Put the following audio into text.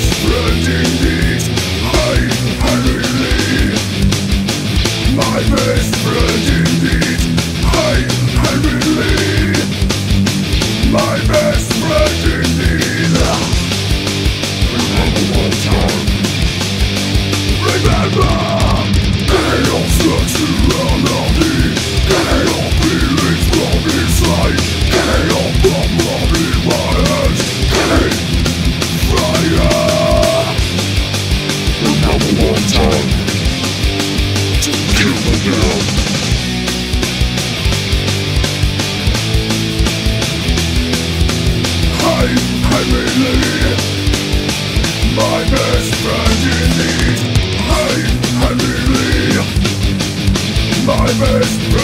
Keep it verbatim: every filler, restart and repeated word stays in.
best friend indeed. Hey, Henry Lee. My best friend indeed. Hey, Henry Lee. My best friend indeed. Remember one time. Remember. Chaos lurks around me. Chaos feelings from inside. Chaos from in my head. Chaos fire. Remember one time. To kill the girl. Hey, Henry Lee. My best friend indeed. Hey, Henry Lee. My best friend.